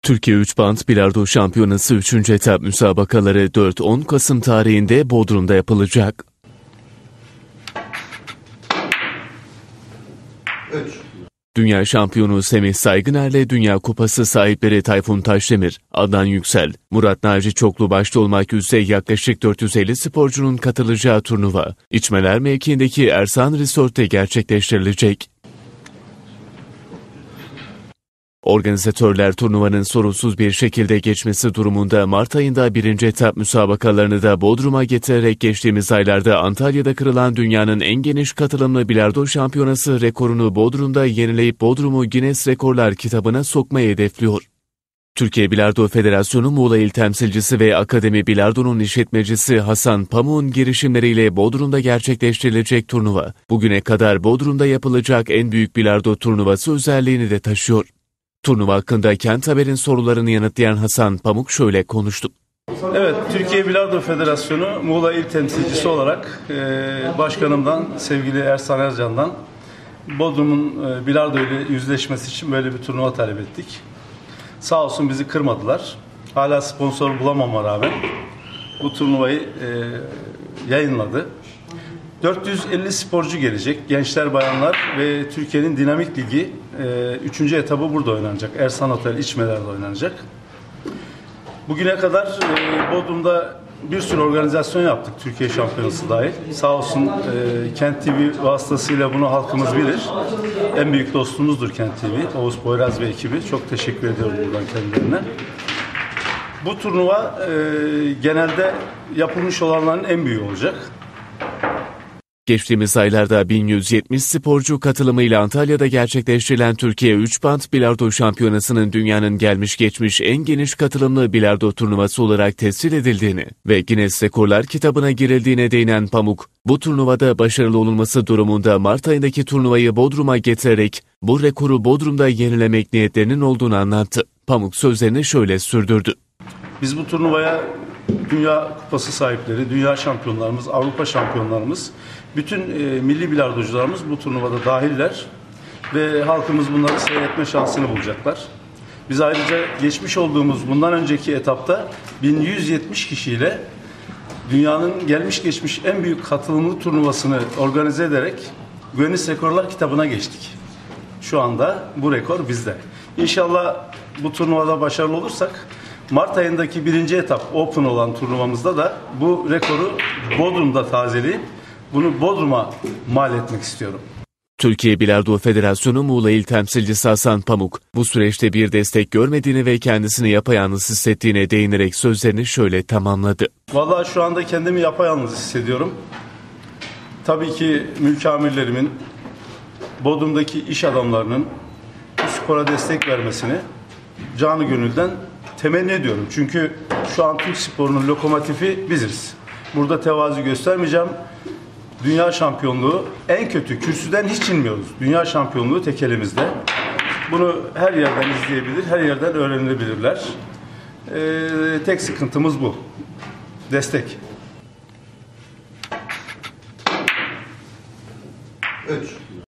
Türkiye 3 band bilardo şampiyonası 3. etap müsabakaları 4-10 Kasım tarihinde Bodrum'da yapılacak. 3. Dünya şampiyonu Semih Saygıner'le Dünya Kupası sahipleri Tayfun Taşdemir, Adnan Yüksel, Murat Naci Çoklu başta olmak üzere yaklaşık 450 sporcunun katılacağı turnuva, İçmeler mevkiindeki Ersan Resort'te gerçekleştirilecek. Organizatörler turnuvanın sorunsuz bir şekilde geçmesi durumunda Mart ayında 1. etap müsabakalarını da Bodrum'a getirerek geçtiğimiz aylarda Antalya'da kırılan dünyanın en geniş katılımlı bilardo şampiyonası rekorunu Bodrum'da yenileyip Bodrum'u Guinness Rekorlar kitabına sokmayı hedefliyor. Türkiye Bilardo Federasyonu Muğla İl Temsilcisi ve Akademi Bilardo'nun işletmecisi Hasan Pamuk'un girişimleriyle Bodrum'da gerçekleştirilecek turnuva, bugüne kadar Bodrum'da yapılacak en büyük bilardo turnuvası özelliğini de taşıyor. Turnuva hakkında Kent Haber'in sorularını yanıtlayan Hasan Pamuk şöyle konuştu. Evet, Türkiye Bilardo Federasyonu Muğla İl Temsilcisi olarak başkanımdan, sevgili Ersan Ercan'dan Bodrum'un bilardo ile yüzleşmesi için böyle bir turnuva talep ettik. Sağ olsun bizi kırmadılar. Hala sponsor bulamama rağmen bu turnuvayı yayınladı. 450 sporcu gelecek. Gençler, bayanlar ve Türkiye'nin dinamik ligi 3. etabı burada oynanacak. Ersan Otel İçmeler'de oynanacak. Bugüne kadar Bodrum'da bir sürü organizasyon yaptık. Türkiye şampiyonası dahil. Sağ olsun Kent TV vasıtasıyla bunu halkımız bilir. En büyük dostumuzdur Kent TV. Oğuz Boyraz ve ekibi. Çok teşekkür ediyorum buradan kendilerine. Bu turnuva genelde yapılmış olanların en büyüğü olacak. Geçtiğimiz aylarda 1170 sporcu katılımıyla Antalya'da gerçekleştirilen Türkiye 3 band bilardo şampiyonasının dünyanın gelmiş geçmiş en geniş katılımlı bilardo turnuvası olarak tescil edildiğini ve Guinness Rekorlar kitabına girildiğine değinen Pamuk, bu turnuvada başarılı olunması durumunda Mart ayındaki turnuvayı Bodrum'a getirerek bu rekoru Bodrum'da yenilemek niyetlerinin olduğunu anlattı. Pamuk sözlerini şöyle sürdürdü. Biz bu turnuvaya Dünya Kupası sahipleri, dünya şampiyonlarımız, Avrupa şampiyonlarımız, bütün milli bilardocularımız bu turnuvada dahiller ve halkımız bunları seyretme şansını bulacaklar. Biz ayrıca geçmiş olduğumuz bundan önceki etapta 1170 kişiyle dünyanın gelmiş geçmiş en büyük katılımlı turnuvasını organize ederek Guinness Rekorlar kitabına geçtik. Şu anda bu rekor bizde. İnşallah bu turnuvada başarılı olursak Mart ayındaki 1. etap Open olan turnuvamızda da bu rekoru Bodrum'da tazeleyip bunu Bodrum'a mal etmek istiyorum. Türkiye Bilardo Federasyonu Muğla İl Temsilcisi Hasan Pamuk, bu süreçte bir destek görmediğini ve kendisini yapayalnız hissettiğine değinerek sözlerini şöyle tamamladı. Vallahi şu anda kendimi yapayalnız hissediyorum. Tabii ki mülki amirlerimin, Bodrum'daki iş adamlarının bu spora destek vermesini canı gönülden temenni ediyorum. Çünkü şu an Türk sporunun lokomotifi biziz. Burada tevazu göstermeyeceğim. Dünya şampiyonluğu en kötü kürsüden hiç inmiyoruz. Dünya şampiyonluğu tek elimizde. Bunu her yerden izleyebilir, her yerden öğrenilebilirler. Tek sıkıntımız bu. Destek. 3.